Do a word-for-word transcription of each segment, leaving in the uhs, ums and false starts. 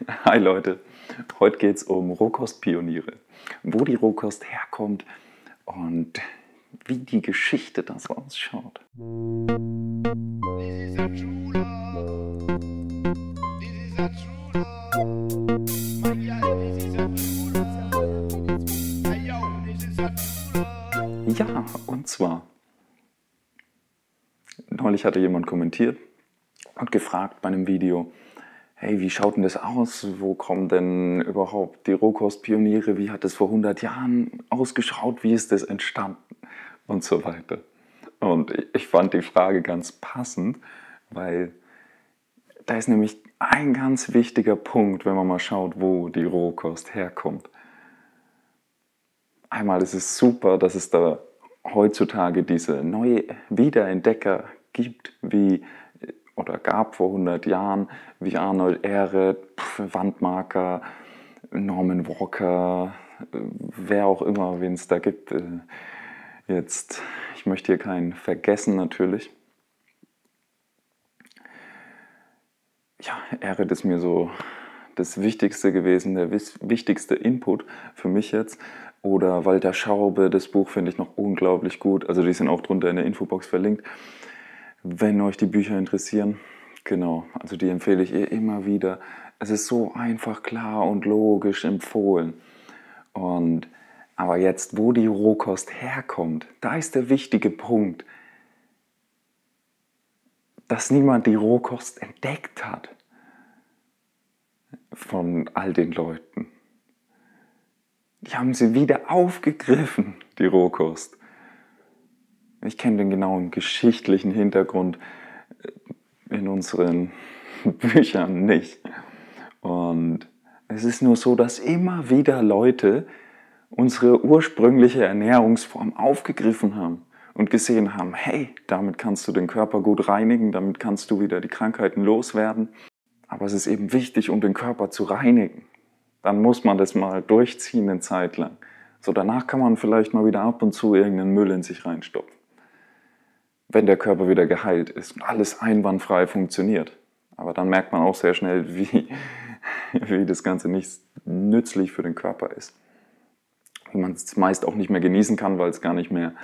Hi Leute, heute geht es um Rohkostpioniere, wo die Rohkost herkommt und wie die Geschichte das ausschaut. Ja, und zwar, neulich hatte jemand kommentiert und gefragt bei einem Video, hey, wie schaut denn das aus? Wo kommen denn überhaupt die Rohkostpioniere? Wie hat es vor hundert Jahren ausgeschaut? Wie ist das entstanden? Und so weiter. Und ich fand die Frage ganz passend, weil da ist nämlich ein ganz wichtiger Punkt, wenn man mal schaut, wo die Rohkost herkommt. Einmal ist es super, dass es da heutzutage diese neue Wiederentdecker gibt, wie oder gab vor hundert Jahren, wie Arnold Ehret, Wandmarker, Norman Walker, wer auch immer, wen es da gibt. Jetzt, ich möchte hier keinen vergessen natürlich. Ja, Ehret ist mir so das Wichtigste gewesen, der wichtigste Input für mich jetzt. Oder Walter Schaube, das Buch finde ich noch unglaublich gut. Also die sind auch drunter in der Infobox verlinkt, wenn euch die Bücher interessieren. Genau, also die empfehle ich ihr immer wieder. Es ist so einfach, klar und logisch empfohlen. Und, aber jetzt, wo die Rohkost herkommt, da ist der wichtige Punkt, dass niemand die Rohkost entdeckt hat von all den Leuten. Die haben sie wieder aufgegriffen, die Rohkost. Ich kenne den genauen geschichtlichen Hintergrund in unseren Büchern nicht. Und es ist nur so, dass immer wieder Leute unsere ursprüngliche Ernährungsform aufgegriffen haben und gesehen haben, hey, damit kannst du den Körper gut reinigen, damit kannst du wieder die Krankheiten loswerden. Aber es ist eben wichtig, um den Körper zu reinigen. Dann muss man das mal durchziehen eine Zeit lang. So, danach kann man vielleicht mal wieder ab und zu irgendeinen Müll in sich reinstopfen. Wenn der Körper wieder geheilt ist und alles einwandfrei funktioniert. Aber dann merkt man auch sehr schnell, wie, wie das Ganze nicht nützlich für den Körper ist. Wie man es meist auch nicht mehr genießen kann, weil es gar nicht mehr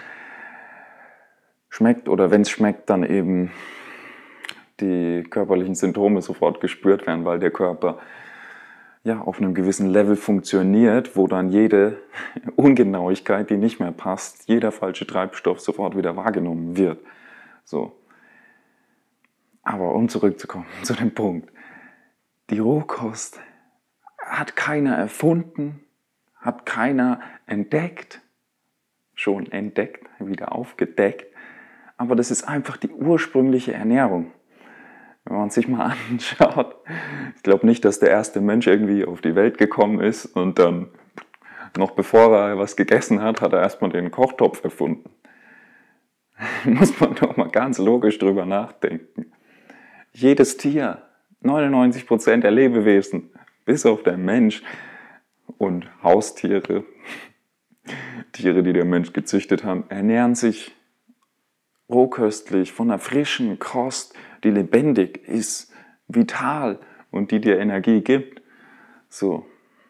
schmeckt. Oder wenn es schmeckt, dann eben die körperlichen Symptome sofort gespürt werden, weil der Körper ja, auf einem gewissen Level funktioniert, wo dann jede Ungenauigkeit, die nicht mehr passt, jeder falsche Treibstoff sofort wieder wahrgenommen wird. So. Aber um zurückzukommen zu dem Punkt, die Rohkost hat keiner erfunden, hat keiner entdeckt, schon entdeckt, wieder aufgedeckt, aber das ist einfach die ursprüngliche Ernährung. Wenn man sich mal anschaut, ich glaube nicht, dass der erste Mensch irgendwie auf die Welt gekommen ist und dann, noch bevor er was gegessen hat, hat er erstmal den Kochtopf erfunden. Muss man doch mal ganz logisch drüber nachdenken. Jedes Tier, neunundneunzig Prozent der Lebewesen, bis auf der Mensch und Haustiere, Tiere, die der Mensch gezüchtet hat, ernähren sich rohköstlich von einer frischen Kost, die lebendig ist, vital und die dir Energie gibt. So.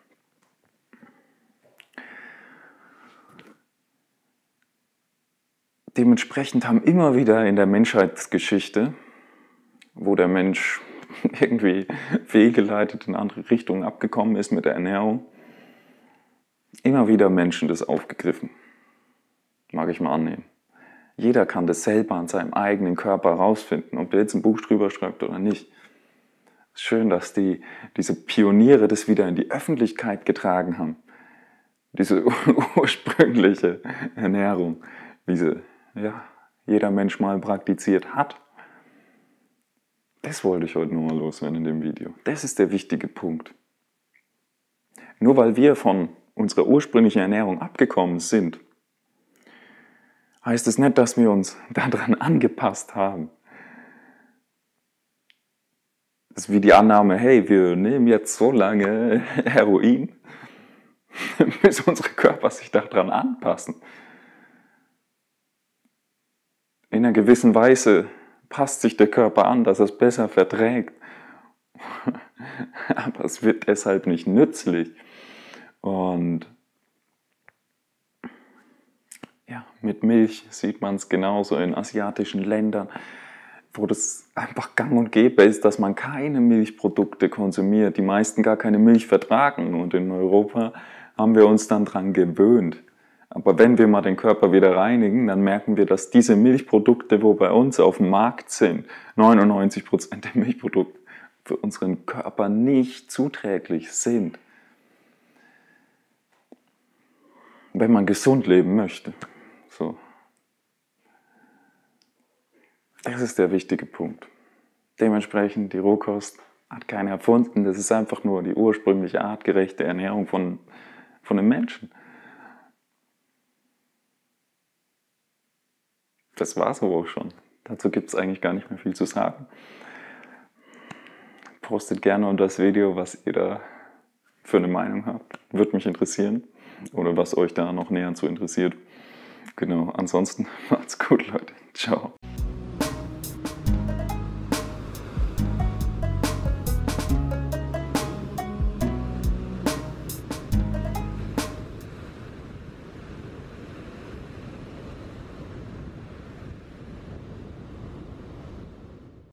Dementsprechend haben immer wieder in der Menschheitsgeschichte, wo der Mensch irgendwie fehlgeleitet in andere Richtungen abgekommen ist mit der Ernährung, immer wieder Menschen das aufgegriffen. Mag ich mal annehmen. Jeder kann das selber an seinem eigenen Körper herausfinden, ob der jetzt ein Buch drüber schreibt oder nicht. Schön, dass die, diese Pioniere das wieder in die Öffentlichkeit getragen haben. Diese ursprüngliche Ernährung, wie sie ja, jeder Mensch mal praktiziert hat. Das wollte ich heute nur mal loswerden in dem Video. Das ist der wichtige Punkt. Nur weil wir von unserer ursprünglichen Ernährung abgekommen sind, heißt es nicht, dass wir uns daran angepasst haben. Das ist wie die Annahme, hey, wir nehmen jetzt so lange Heroin, bis unsere Körper sich daran anpassen. In einer gewissen Weise passt sich der Körper an, dass er es besser verträgt Aber es wird deshalb nicht nützlich. Und ja, mit Milch sieht man es genauso in asiatischen Ländern, wo das einfach gang und gäbe ist, dass man keine Milchprodukte konsumiert, die meisten gar keine Milch vertragen. Und in Europa haben wir uns dann dran gewöhnt. Aber wenn wir mal den Körper wieder reinigen, dann merken wir, dass diese Milchprodukte, wo bei uns auf dem Markt sind, neunundneunzig Prozent der Milchprodukte für unseren Körper nicht zuträglich sind. Wenn man gesund leben möchte. So. Das ist der wichtige Punkt. Dementsprechend, die Rohkost hat keiner erfunden. Das ist einfach nur die ursprüngliche artgerechte Ernährung von, von einem Menschen. Das war es aber auch schon. Dazu gibt es eigentlich gar nicht mehr viel zu sagen. Postet gerne unter das Video, was ihr da für eine Meinung habt. Würde mich interessieren. Oder was euch da noch näher zu interessiert. Genau, ansonsten macht's gut, Leute. Ciao.